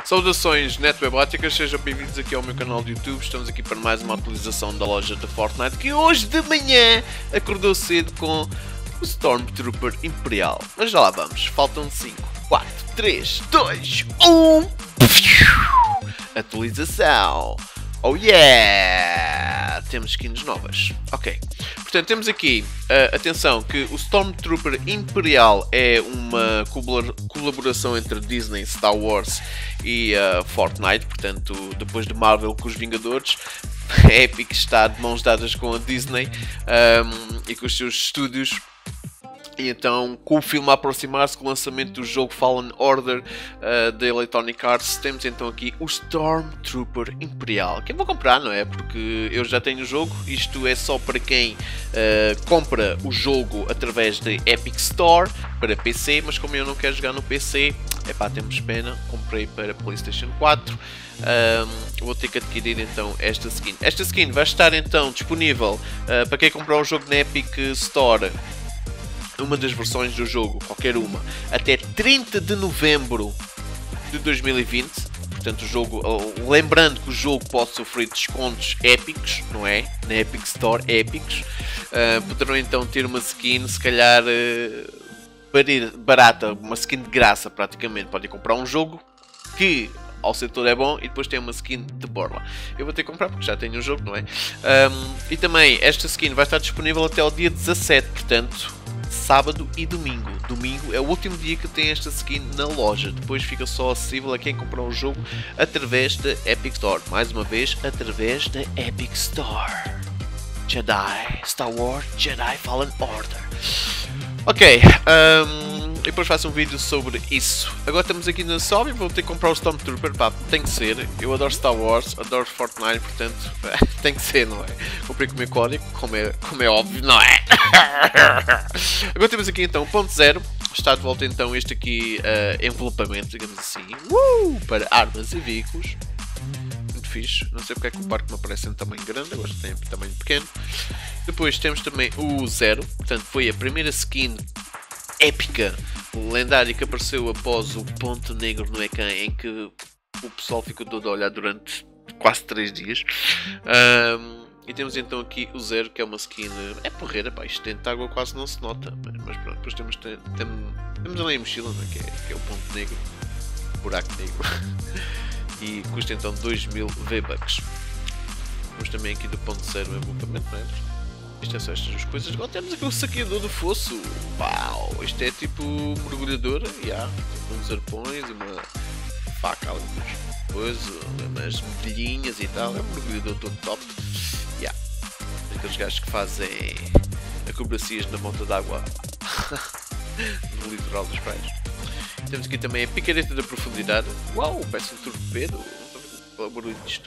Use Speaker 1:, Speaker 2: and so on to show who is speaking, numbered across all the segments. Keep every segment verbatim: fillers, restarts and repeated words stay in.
Speaker 1: Saudações netwebóticas, sejam bem-vindos aqui ao meu canal de YouTube. Estamos aqui para mais uma atualização da loja de Fortnite, que hoje de manhã acordou cedo com o Stormtrooper Imperial. Mas já lá vamos, faltam cinco, quatro, três, dois, um. Atualização. Oh yeah! Temos skins novas. Ok. Portanto, temos aqui, uh, atenção, que o Stormtrooper Imperial é uma colaboração entre Disney, Star Wars e uh, Fortnite. Portanto, depois de Marvel com os Vingadores, a Epic está de mãos dadas com a Disney um, e com os seus estúdios. E então, com o filme a aproximar-se, com o lançamento do jogo Fallen Order uh, da Electronic Arts, temos então aqui o Stormtrooper Imperial, que eu vou comprar, não é? Porque eu já tenho o jogo. Isto é só para quem uh, compra o jogo através da Epic Store para P C, mas como eu não quero jogar no P C, epá, temos pena, comprei para PlayStation quatro. Um, vou ter que adquirir então esta skin. Esta skin vai estar então disponível uh, para quem comprar o jogo na Epic Store, uma das versões do jogo, qualquer uma, até trinta de novembro de dois mil e vinte. Portanto, o jogo, lembrando que o jogo pode sofrer descontos épicos, não é? Na Epic Store, épicos. Uh, poderão então ter uma skin, se calhar uh, barata, uma skin de graça praticamente. Podem comprar um jogo que ao setor é bom e depois tem uma skin de borla. Eu vou ter que comprar porque já tenho o jogo, não é? Um, e também esta skin vai estar disponível até o dia dezassete, portanto, sábado e domingo. Domingo é o último dia que tem esta skin na loja. Depois fica só acessível a quem comprar o jogo através da Epic Store. Mais uma vez, através da Epic Store. Jedi, Star Wars, Jedi Fallen Order. Ok, um, e depois faço um vídeo sobre isso. Agora estamos aqui na Sobe, vou ter que comprar o Stormtrooper, pá, tem que ser. Eu adoro Star Wars, adoro Fortnite, portanto, tem que ser, não é? Comprei com o meu código, como é, como é óbvio, não é? Agora temos aqui então ponto zero. Está de volta então este aqui uh, envelopamento, digamos assim, uh, para armas e veículos. Muito fixe, não sei porque é que o parque me aparece em tamanho grande, agora tem em tamanho pequeno. Depois temos também o zero, portanto foi a primeira skin épica, lendária, que apareceu após o ponto negro no ecrã, em que o pessoal ficou todo a olhar durante quase três dias. Um, e temos então aqui o zero, que é uma skin, é porreira, pá, isto dentro de água quase não se nota, mas pronto, depois temos, temos, temos ali a mochila, não é? Que, é, que é o ponto negro, buraco negro, e custa então dois mil V-Bucks. Temos também aqui do ponto zero o envolvimento, não é? Isto é só estas duas coisas. Agora temos aqui o saqueador do fosso. Uau! Isto é tipo mergulhadora. Yeah. Tipo uns arpões, uma faca ali, umas coisas, umas medalhinhas e tal. É um mergulhador todo top. Yeah. Aqueles gajos que fazem acrobacias na monta d'água no litoral das praias. Temos aqui também a picareta da profundidade. Uau! Parece um torpedo. Qual é o barulho disto?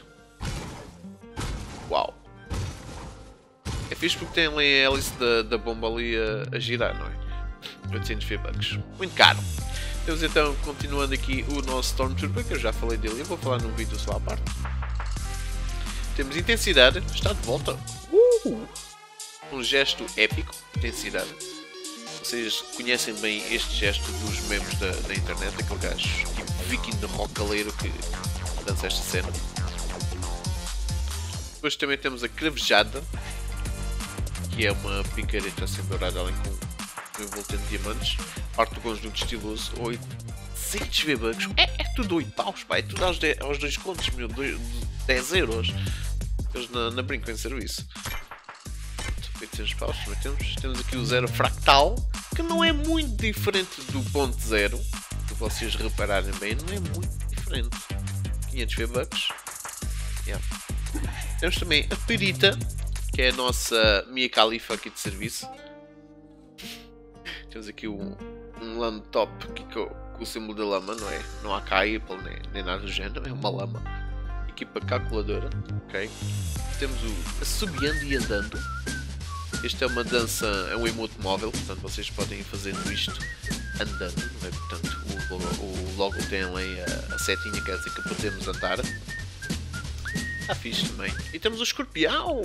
Speaker 1: Uau! É fixe porque tem ali a hélice da, da bomba ali a, a girar, não é? oitocentos V-Bucks. Muito caro. Temos então, continuando aqui, o nosso Stormtrooper, que eu já falei dele, eu vou falar num vídeo só à parte. Temos intensidade, está de volta. Uh! Um gesto épico, intensidade. Vocês conhecem bem este gesto dos membros da, da internet, aquele gajo tipo viking de rockaleiro que dança esta cena. Depois também temos a cravejada, que é uma picareta assim dourada, além com um envolto em diamantes. Parte do conjunto estiloso, oitocentos V-Bucks. É, é tudo oito paus, pá, é tudo aos, de, aos dois contos, meu, dez euros. Eles na, na brincam em serviço. oitocentos paus, também temos. Temos aqui o zero fractal, que não é muito diferente do ponto zero. Se vocês repararem bem, não é muito diferente. quinhentos V-Bucks. Yeah. Temos também a perita, que é a nossa Mia Khalifa aqui de serviço. Temos aqui um, um lame top aqui com, com o símbolo da lama, não é? Não há cá Apple nem, nem nada do género, é uma lama. Equipa calculadora, ok? Temos o assobiando e andando. Este é uma dança, é um emote móvel, portanto vocês podem ir fazendo isto andando, não é? Portanto o, o, o logo tem ali a, a setinha, quer dizer que podemos andar. Está fixe também. E temos o escorpião!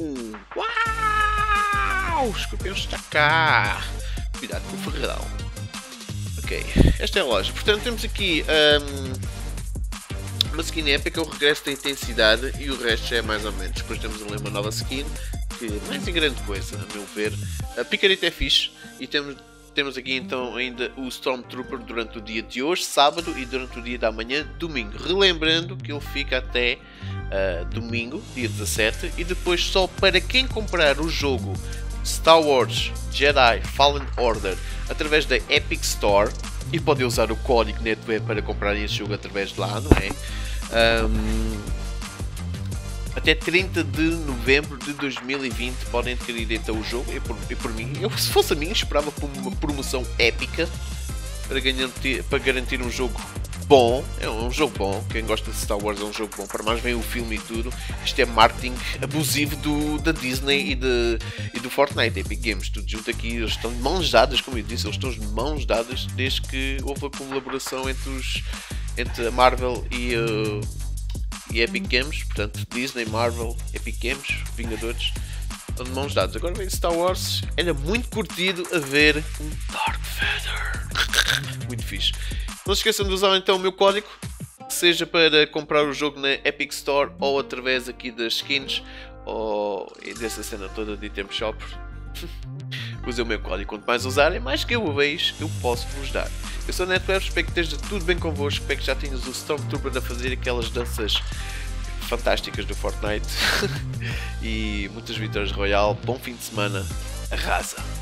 Speaker 1: Uau! O escorpião está cá! Cuidado com o ferrão. Ok, esta é a loja. Portanto, temos aqui um, Uma skin épica, o regresso da intensidade e o resto já é mais ou menos. Depois temos ali uma nova skin, que não é assim grande coisa, a meu ver. A picareta é fixe e temos, temos aqui então ainda o Stormtrooper durante o dia de hoje, sábado, e durante o dia da manhã, domingo. Relembrando que ele fica até uh, domingo, dia dezassete, e depois só para quem comprar o jogo Star Wars Jedi Fallen Order através da Epic Store, e podem usar o código NetWeb para comprar esse jogo através de lá, não é? Um, até trinta de novembro de dois mil e vinte podem adquirir então o jogo. E por, e por mim, eu, se fosse a mim, esperava por uma promoção épica para, ganhar, para garantir um jogo bom. É um jogo bom. Quem gosta de Star Wars é um jogo bom. Para mais vem o filme e tudo. Isto é marketing abusivo do, da Disney e, de, e do Fortnite, Epic Games. Tudo junto aqui. Eles estão de mãos dadas, como eu disse. Eles estão de mãos dadas desde que houve a colaboração entre, os, entre a Marvel e, uh, e Epic Games. Portanto, Disney, Marvel, Epic Games, Vingadores. Estão de mãos dadas. Agora vem Star Wars. Era muito curtido a ver um Dark Vader. Muito fixe. Não se esqueçam de usar então o meu código, seja para comprar o jogo na Epic Store ou através aqui das skins ou dessa cena toda de item shop. Usem o meu código. Quanto mais usarem, mais que eu vejo eu posso vos dar. Eu sou o NetWeb, espero que esteja tudo bem convosco, espero que já tenhas o Stormtrooper a fazer aquelas danças fantásticas do Fortnite. E muitas vitórias Royal. Bom fim de semana. Arrasa!